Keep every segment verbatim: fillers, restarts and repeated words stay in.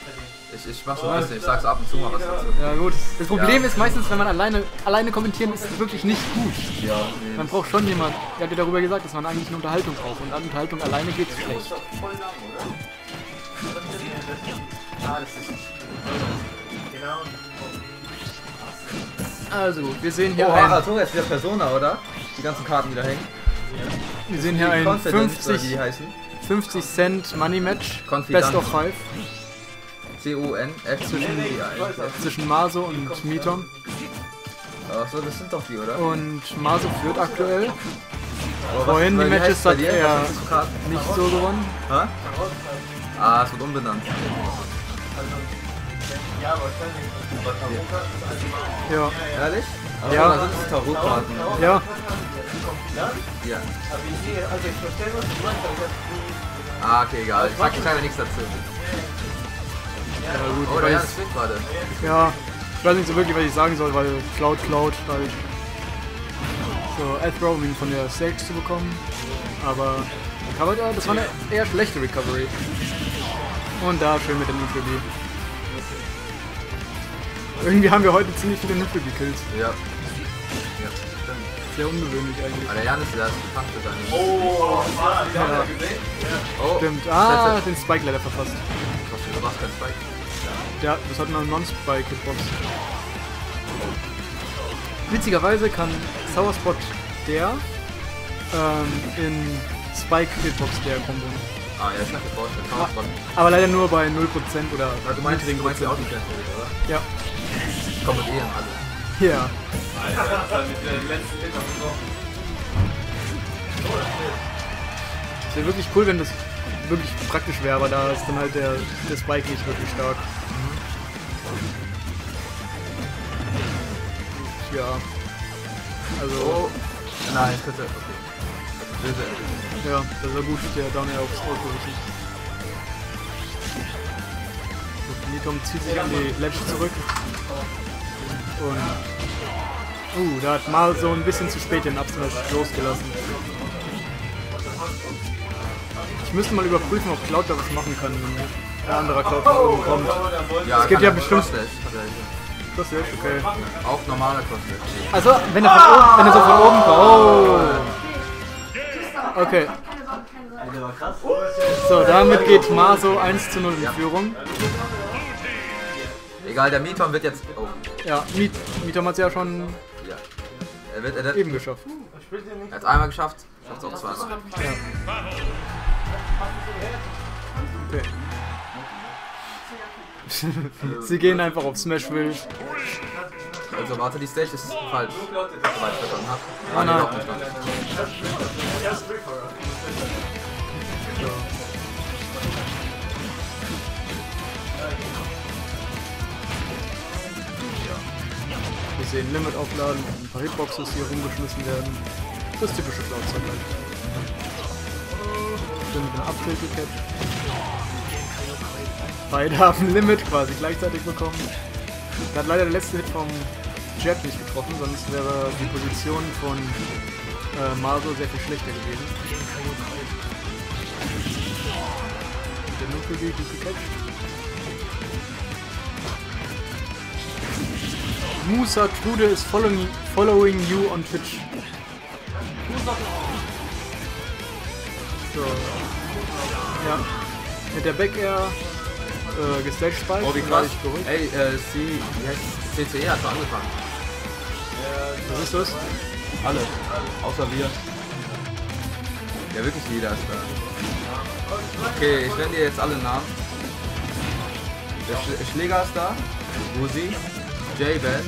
Ich, ich mach schon ein bisschen, ich sag so ab und zu mal was dazu. Ja gut. Das Problem Ja. ist meistens, wenn man alleine alleine kommentieren, ist es wirklich nicht gut. Ja, nee. Man braucht schon jemanden. Ihr habt ja darüber gesagt, dass man eigentlich eine Unterhaltung braucht. Und an Unterhaltung alleine geht's schlecht. Also, wir sehen hier Oh, ein, Arthur, jetzt wieder Persona, oder? Die ganzen Karten wieder hängen. wir sehen hier ein Confidence, oder wie fünfzig, die heißen. fünfzig Cent Money Match. Confidence. Best of Five. C O N F zwischen Zwischen Maso und Mitom. Achso, das sind doch die, oder? Und Maso führt aktuell. Aber Vorhin die wie Matches heißt's bei hat dir? er Was ist das für Karten? nicht so gewonnen. Hä? Ah, es wird umbenannt. Ja. Ehrlich? Aber Ja. da sind es Tarotkarten. Ja. Ja. Ah, okay, egal. Ich sag leider nichts dazu. Ja, gut, Oh, ich der Jan weiß, ist weg gerade. ja, ich weiß nicht so wirklich, was ich sagen soll, weil Cloud Cloud halt. So, Athro, um ihn von der Stage zu bekommen. Aber recovered er, das war eine eher schlechte Recovery. Und da schön mit der Neutral B. Irgendwie haben wir heute ziemlich viele Neutral B-Kills. Ja. Ja, stimmt. Sehr ungewöhnlich eigentlich. Aber der Jan ist der bekannt für seine. Oh, Mann, die haben Ja. wir gesehen. Oh, Stimmt. Ah, den Spike leider verpasst. Was für ein kein Spike. Ja, das hat eine Non-Spike-Hitbox. Witzigerweise kann Sourspot der ähm, in Spike-Hitbox der kommen. Ah, ja, ich kann mir vorstellen. Kann man von. Aber leider nur bei null Prozent oder Na, du meinst, du niedrigen meinst die Prozent. Außenfans, oder? Ja. Kommentieren alle. Ja. Alter, mit der letzten Hit noch gebrochen. Es wäre wirklich cool, wenn das wirklich praktisch wäre, aber da ist dann halt der, der Spike nicht wirklich stark. Ja. Also, Oh. Nein, ich könnte. Okay. Böse. ja, das war gut, der Down Air aufs Ausgewichen. So, Nitom zieht sich an die Ledge zurück. Und. Uh, da hat mal so ein bisschen zu spät den Upsmash losgelassen. Ich müsste mal überprüfen, ob Cloud da was machen kann, wenn der andere Cloud von oben kommt. Ja, Es gibt kann ja er. bestimmt- Crosslash hat er hier. Das ist okay. Auch normaler Crosslash. Also, wenn er, von oben, wenn er so von oben kommt. Oh! Okay. So, damit geht Maso eins zu null in Führung. Egal, der Miton wird jetzt. Oh. Ja, Miet, Mitom hat es ja schon Ja. Er wird. Er, wird, eben geschafft. er hat es einmal geschafft, schafft es auch zweimal. Okay. Sie gehen einfach auf Smashville. Also warte, die Stage ist falsch. Soweit ich verstanden habe. Ah, nein. doch nicht falsch. Wir sehen Limit aufladen, ein paar Hitboxes hier rumgeschmissen werden. Das typische Cloud-Zeug halt. Stimmt, mit einem Uptilt-Catch. Beide haben Limit quasi gleichzeitig bekommen. Da hat leider der letzte Hit vom Jet nicht getroffen, sonst wäre die Position von äh, Maso sehr viel schlechter gewesen. Der Nuke geht gut gecatcht. Musa Trude is following, following you on Twitch. So. Ja. Mit der Back Air äh, gestage Spike. Oh, wie krass. Geholt. Ey, äh, C, wie heißt C C E hat schon angefangen. Was ist das? Alle. Außer wir. Ja, wirklich jeder ist da. Okay, ich nenne dir jetzt alle Namen. Der Sch Schläger ist da. Musi. J-Band.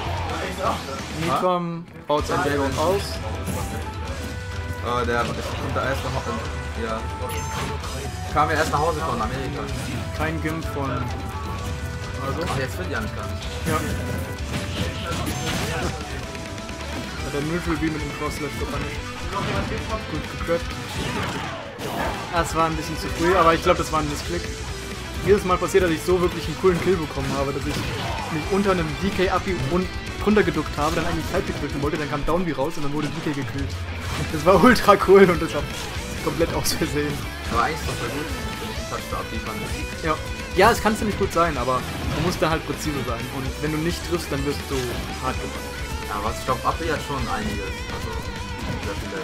Nikom baut sein J-Band aus. Oh, der kommt da erst nach Hause. Ja. Kam ja erst nach Hause von Amerika. Kein Gimp von. Also. Ach, jetzt will ich ja nicht gar nicht. Ja. Hat der Neutral B mit dem Crosslash gepunished. Gut gecrappt. Das war ein bisschen zu früh, aber ich glaube, das war ein Missklick. Jedes Mal passiert, dass ich so wirklich einen coolen Kill bekommen habe, dass ich mich unter einem D K-Abi und drunter geduckt habe, dann eigentlich Halbkick drücken wollte, dann kam Down B raus und dann wurde D K gekillt. Das war ultra cool und das war komplett aus Versehen. Aber eigentlich ist das voll gut. Touch abliefern. Ja. Ja, es kann ziemlich gut sein, aber du musst da halt präzise sein. Und wenn du nicht triffst, dann wirst du hart gemacht. Ja, was ich glaube, Abwehr hat schon einiges. Also, sehr viele.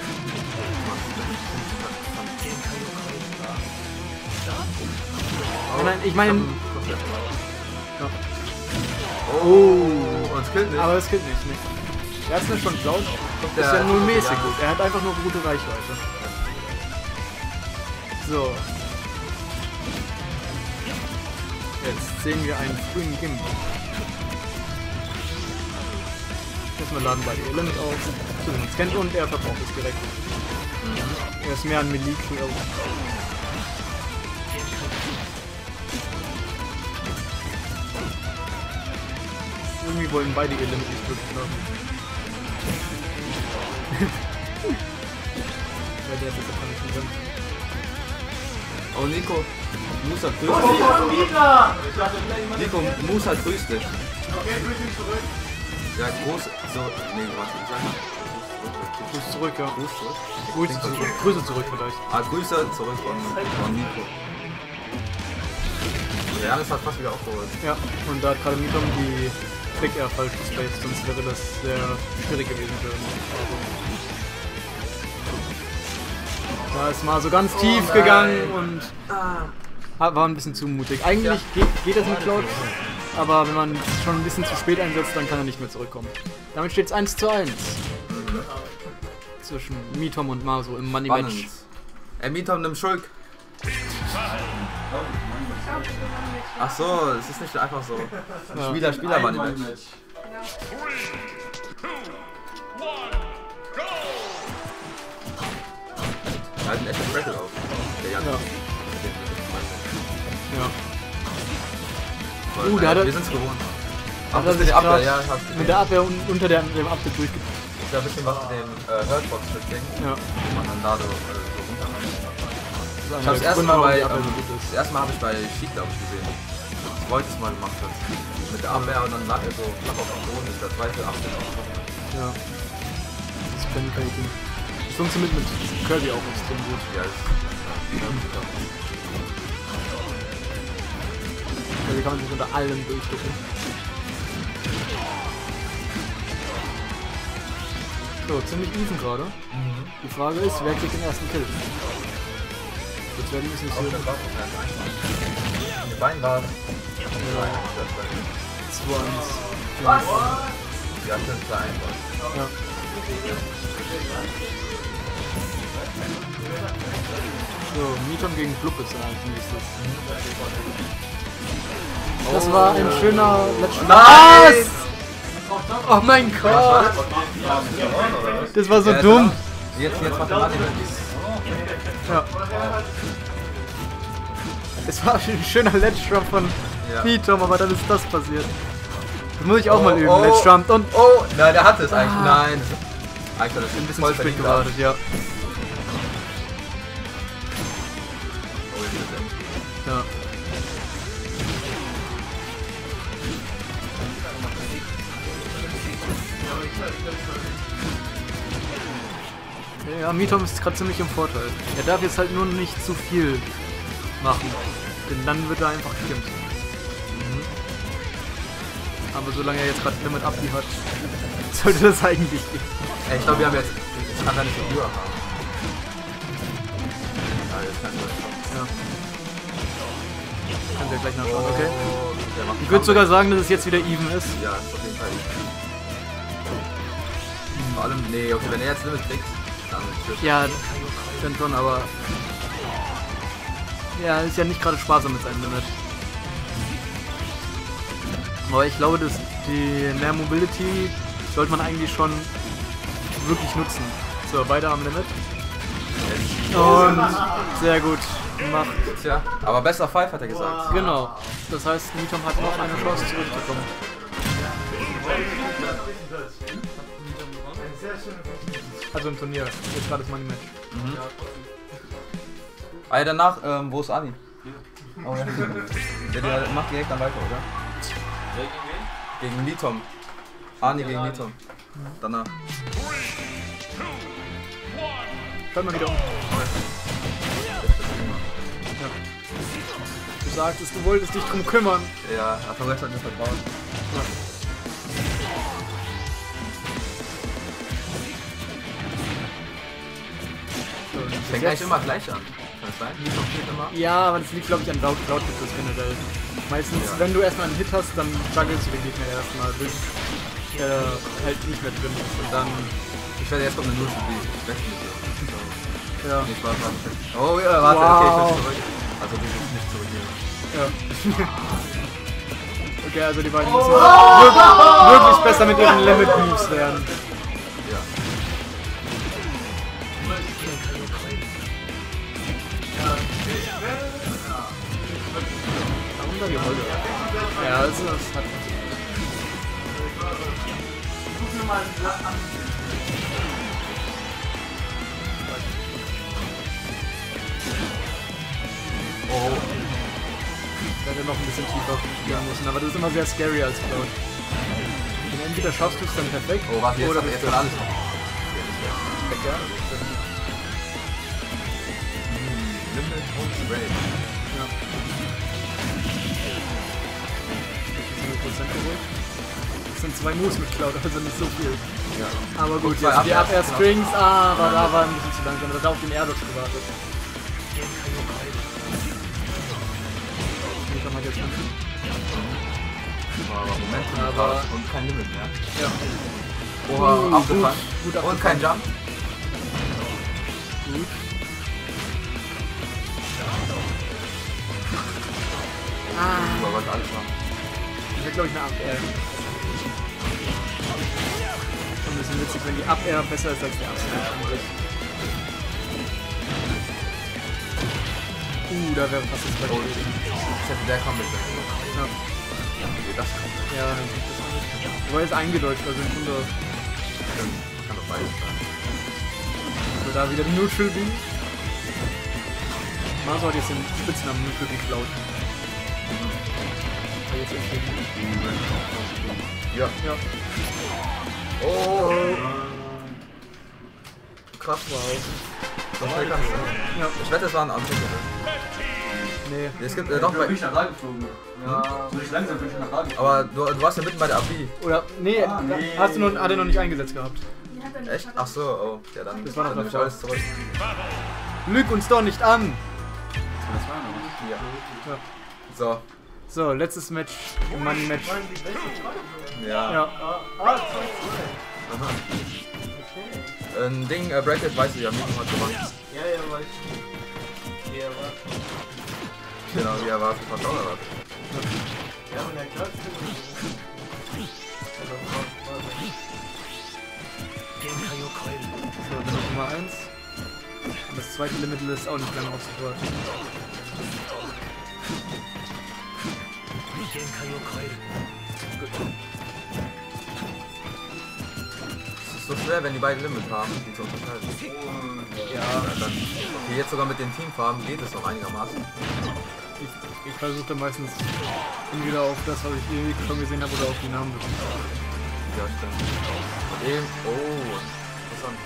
Oh, nein, ich meine. Ja. Oh, und es killt nicht. Aber es killt nicht, nicht. Er hat es nicht schon Cloud. Der Ist ja nur mäßig ja. gut. Er hat einfach nur gute Reichweite. So. Jetzt sehen wir einen frühen Gimp. Erstmal laden beide ihr Limit auf, so wie man es kennt, und er verbraucht es direkt. Mhm. Er ist mehr ein Melee-Kill. Irgendwie wollen beide ihr Limit nicht wirklich haben. Ja, der ist jetzt nicht drin. Oh, Nico. Musa grüßt dich. Nico, Musa grüßt dich. Okay, grüß dich zurück. Ja, groß. So. Nee, warte, sag mal. Grüße zurück, ja. Grüß zurück. Grüße zurück. Grüße zurück vielleicht. Ah, Grüße zurück von, von Nico. Der Janis hat fast wieder aufgeholt. Ja, und da hat gerade Mitom die Trick Air falsch gespaced, sonst wäre das sehr schwierig gewesen für ihn. Da ist mal so ganz Oh tief nein. gegangen und ah, war ein bisschen zu mutig. Eigentlich Ja. geht, geht das mit Cloud, aber wenn man es schon ein bisschen zu spät einsetzt, dann kann er nicht mehr zurückkommen. Damit steht es eins zu eins zwischen Mitom und Maso im Money Match. Spannend. Ey, Mitom, nimm Schulk. Ach so, es ist nicht einfach so. Ja. Spieler, Spieler Money Match. Er hat einen echten Crackle auf. Der Jan. Ja. Ja. Voll, Uh, der hat er- wir sind's gewohnt. Hat Ach, er das ist sich die Abwehr, grad ja, ich hab's Mit gesehen. der Abwehr un unter der, dem Abwehr durchgezogen. Ist ja ein bisschen was mit dem äh, Hurtbox-Ding. Ja. Wo man dann da so, äh, so runterkommt. Das ist einer Ich hab's der das erste Gründe, Mal warum bei, die Abwehr ähm, so gut ist. das erste Mal habe ich bei Sheik, glaube ich, gesehen. Das Void es mal gemacht hat. Mit der Abwehr und dann lag er so flach auf dem Boden, ist der zweite Abwehr auch. Ja. Das ist Penny-Faking. Das funktioniert mit Kirby auch extrem gut. Ja, ist, ja, Kirby kann man sich unter allem durchducken. So, ziemlich even gerade. Die Frage ist, wer kriegt den ersten Kill? Jetzt werden wir es nicht auch sehen. schon drauf, die Beine war zwei eins. Was? Die hat schon klein. Ja. So, Mitom gegen Blub ist dann als nächstes. Das war ein schöner letzter. Nein! Oh mein Gott! Das war so Ja, dumm! Jetzt, jetzt macht der Martin Ja. Es war ein schöner Ledge Drop von Ja. Mitom, aber dann ist das passiert. Das muss ich auch Oh, mal üben, oh. Ledge Jump und Oh, nein, der hat es eigentlich. Ah. Nein. Alter, das ist ein bisschen voll zu spät verdient. gewartet, ja. Oh, jetzt ist er. Ja. Ja, Mitom ist gerade ziemlich im Vorteil. Er darf jetzt halt nur nicht zu viel machen, denn dann wird er einfach gekimmt. Mhm. Aber solange er jetzt gerade Limit Up hat, sollte das eigentlich gehen. Ey, ich glaube, wir haben jetzt. Ich kann da nicht so Uhr haben. Ja, jetzt kann ich Ja. Können wir gleich nachschauen, okay? Der macht Ich würde sogar sagen, dass es jetzt wieder even ist. Ja, ist auf jeden Fall. Vor allem, nee, okay, wenn er jetzt Limit kriegt, dann tschüss. Ja, dann schon, aber... Ja, ist ja nicht gerade sparsam mit seinem Limit. Aber ich glaube, dass die mehr Mobility sollte man eigentlich schon wirklich nutzen. So, weiter am Limit. Und sehr gut gemacht. Tja, aber besser Five hat er gesagt. Genau. Das heißt, Mitom hat noch eine Chance zurückzukommen. Also im Turnier. Jetzt gerade das Money Match. Mhm. Ah, ja, danach, ähm, wo ist Ani? Oh ja. Der, der macht direkt dann weiter, oder? Gegen Mitom. Ani gegen Mitom. Danach. Schaut mal wieder um. Ja. sagtest, du wolltest dich drum kümmern. Ja, aber jetzt hat mir vertraut. Ja. So, Es fängt eigentlich immer gleich an. Kann das sein? Nicht komplett immer? Ja, aber das liegt, glaube ich, an Cloud Cloud Hitches generell. Meistens, Ja. wenn du erstmal einen Hit hast, dann juggelst du den Gegner erstmal, bis er halt nicht mehr drin ist. Und dann, Ich werde jetzt kommt eine Null für die. Ich wechsle nicht so. ja, Nee, Spaß, warte. Oh ja, warte, Wow. okay, ich bin zurück. Also du bist nicht zurück hier. ja. Okay, also die beiden müssen wirklich, wirklich besser mit ihren Limit Moves werden. Ja. Warum da die Rolle? Ja, das, ist, das hat Oh, da hätte noch ein bisschen tiefer gehen müssen, aber das ist immer sehr scary als Cloud. Und entweder schaffst du es dann perfekt, oh warte, jetzt, oder hat, bist jetzt du hat alles. weg, ja? Limit und Spray. Ja. null Prozent geholt. Das sind zwei Moves mit Cloud, also nicht so viel. Ja. Aber gut, Und zwei jetzt die Up-Airs, Up-Air-Strings, ah, aber da war ein bisschen zu langsam, da hat auf den Air-Dodge gewartet. Nee, kann man jetzt nicht. Aber Moment, Aber- und kein Limit mehr. Ja. Oha, Uh, abgefangen. gut, gut Und abgefangen. kein Jump. Gut. Ah, Aber was alles war. ich hätte glaube ich eine Up-Air. Schon ein bisschen witzig, wenn die Up-Air besser ist als der Up-Smash an sich. Uh, da wäre fast das Oh, Beispiel. jetzt hätte der kommen müssen. Ja. Okay, das kommt. Ja, dann sieht das alles. Aber jetzt eingedeutscht, also im Grunde. Stimmt. Kann doch beides sein. Also da wieder Neutral B. Maso hat jetzt den Spitznamen Neutral B Cloud. Aber jetzt entschieden. Ja. Ja. Oh. Krass. Wow. So schnell kannst du. Ja. Ich wette, es war ein Anfänger. Nee. Es gibt äh, doch bei. bin ich nach da geflogen. Ja. So ich langsam bin ich nach da geflogen. Aber du, du warst ja mitten bei der A P I. Oder. Nee, Ah, nee. hast du noch, hat er noch nicht eingesetzt gehabt. Echt? Ach so, oh. Ja, dann. Das war noch dann nehme ich davor. alles zurück. Lüg uns doch nicht an! Das war noch. Ja. Ja. So. So, letztes Match, Money Match. Ja. Ja. Aha. Ein Ding, äh, Bracket weiß ich ja, Miku hat gewonnen. Ja, ja, weiß ich. Ja, war. Genau, wie erwartet, hat auch erwartet. Ja, und der Klatsch. So, Limit Nummer eins. Und das zweite Limit ist auch nicht lange aufzuwarten. Es ist so schwer, wenn die beiden Limit haben, die zu unterscheiden. Ja, Dann, okay, jetzt sogar mit den Teamfarben geht es noch einigermaßen. ich, ich versuche dann meistens entweder auf das, was ich irgendwie schon gesehen habe, oder auf die Namen wirklich. Ja, stimmt. Und eben, oh, interessant.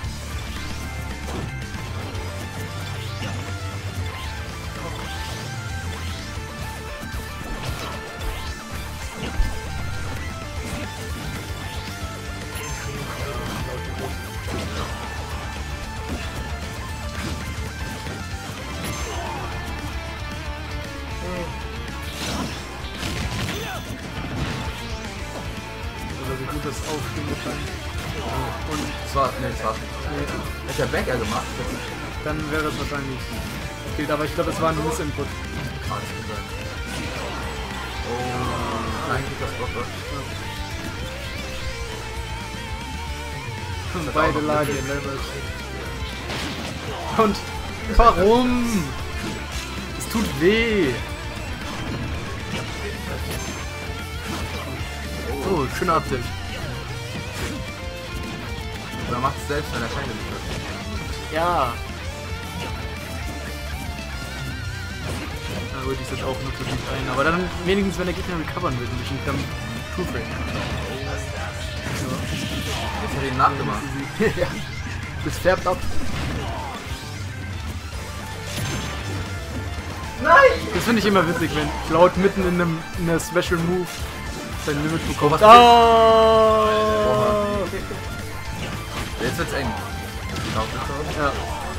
Oder wie gut das Aufstehen wahrscheinlich. Und Das war, ne, das war schon. nee, Hätte der Back gemacht, das ist dann wäre es wahrscheinlich gilt, aber ich glaube, es war ein Missinput. alles gesagt. Oh, eigentlich das Block, oder? Und beide lagen im Level. Und warum? Es tut weh. Oh, schöner Update. Oder macht es selbst, wenn er keine Liebe hat. Ja. Na gut, die ist jetzt auch nur zu tief rein. Aber dann wenigstens, wenn der Gegner recovern will, ein bisschen dann True Frame. Jetzt hat er ihn nachgemacht. Ja. Das färbt ab. Das finde ich immer witzig, wenn Cloud mitten in einem in einer Special Move sein Limit bekommt. was Ah! Jetzt wird's eng. Genau, bitte. Ja.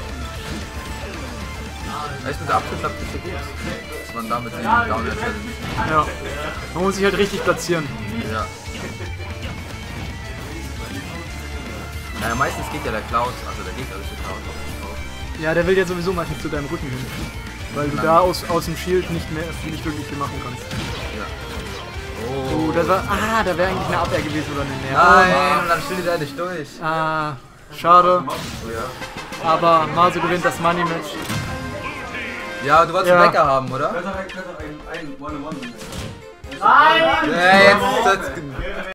Echt mit der Abschnitt klappt nicht so gut. Dass man damit den Down Challenge. Ja. Man muss sich halt richtig platzieren. Ja. Naja, meistens geht ja der Cloud, also der gegnerische Cloud auf. Ja, der will ja sowieso meistens zu deinem Rücken hin. Weil du da aus, aus dem Shield nicht mehr nicht wirklich viel machen kannst. Ja. Oh, das war. Ah, da wäre eigentlich eine Abwehr gewesen oder eine Nähe. Nein, und dann steht er nicht durch. Ah, schade. Oh, ja. Aber Maso gewinnt das Money Match. Ja, du wolltest Ja. einen Wecker haben, oder? Kannst auch ein, kannst auch ein, ein One-on-One. Ja, jetzt, jetzt